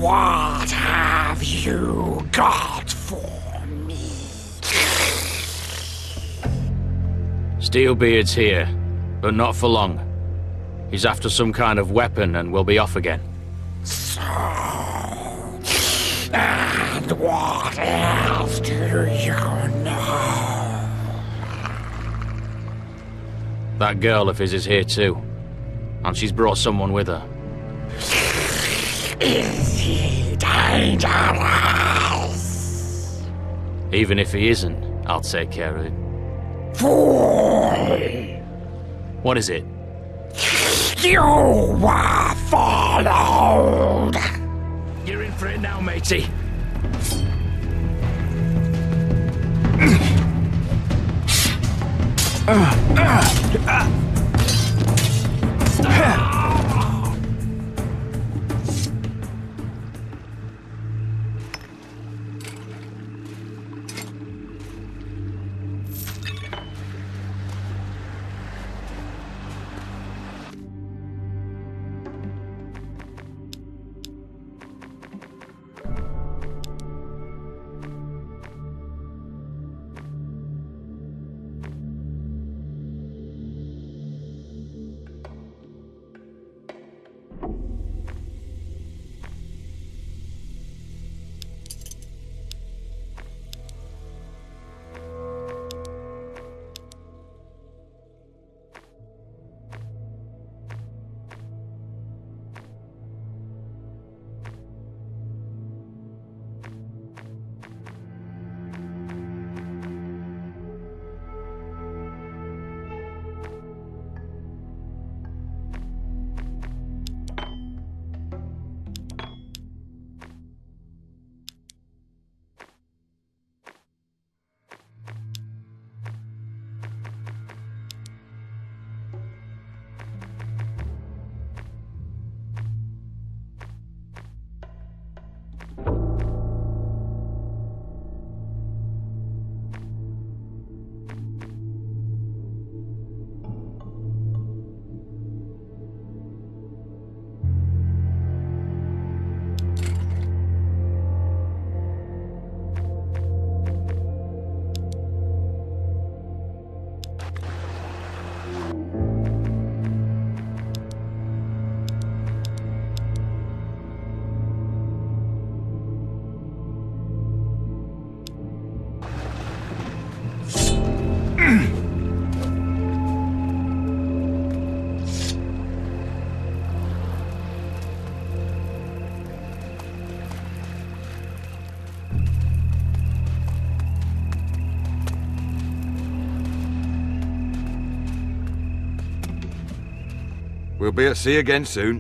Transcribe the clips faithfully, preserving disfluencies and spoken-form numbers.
What have you got for me? Steelbeard's here, but not for long. He's after some kind of weapon and will be off again. So... And what else do you know? That girl of his is here too. And she's brought someone with her. Is he dangerous? Even if he isn't, I'll take care of it. Fool! What is it? You were followed! You're in for it now, matey. We'll be at sea again soon.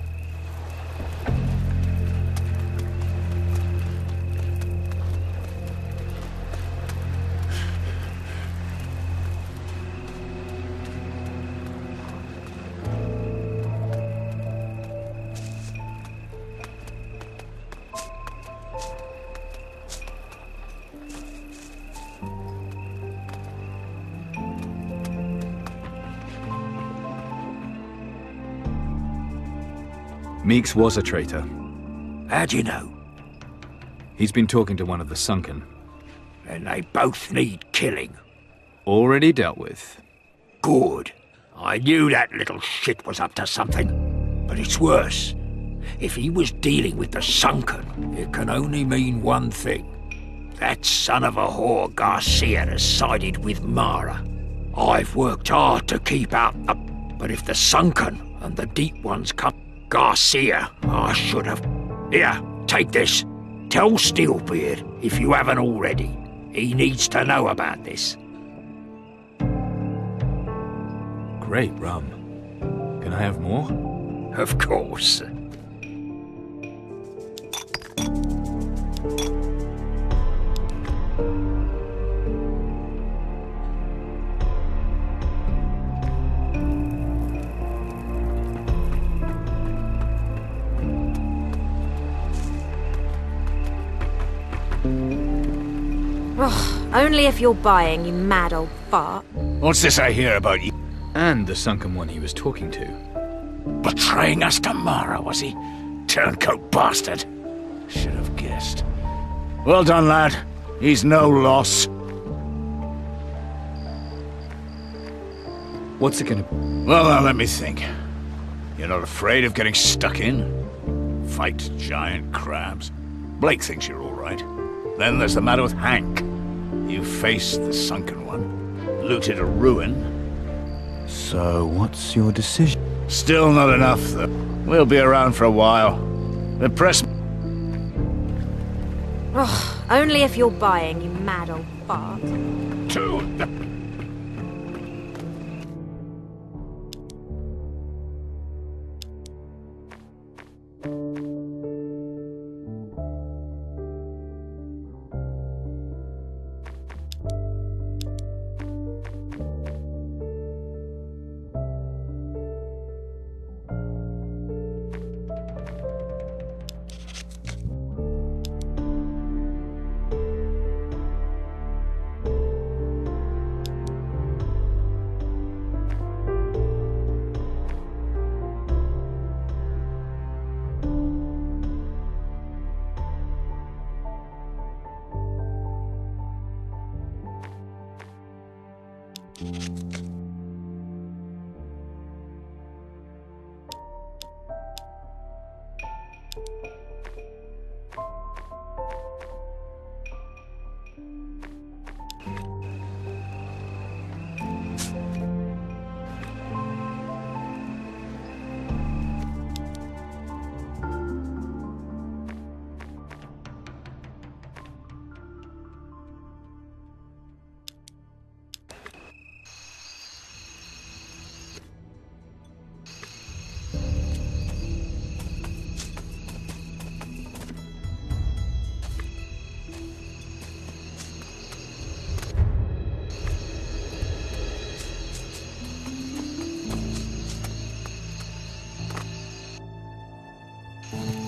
Meeks was a traitor. How'd you know? He's been talking to one of the sunken. And they both need killing. Already dealt with. Good. I knew that little shit was up to something. But it's worse. If he was dealing with the sunken, it can only mean one thing. That son of a whore Garcia has sided with Mara. I've worked hard to keep out the... But if the sunken and the deep ones come... Garcia, I should have... Here, take this. Tell Steelbeard, if you haven't already. He needs to know about this. Great rum. Can I have more? Of course. Oh, only if you're buying, you mad old fart. What's this I hear about you? And the sunken one he was talking to. Betraying us to Mara, was he? Turncoat bastard. Should have guessed. Well done, lad. He's no loss. What's it gonna... Well, now let me think. You're not afraid of getting stuck in? Fight giant crabs. Blake thinks you're all right. Then there's the matter with Hank. You faced the sunken one, looted a ruin. So, what's your decision? Still not enough, though. We'll be around for a while. Impress me. Ugh, only if you're buying, you mad old fart. To the... Ugh.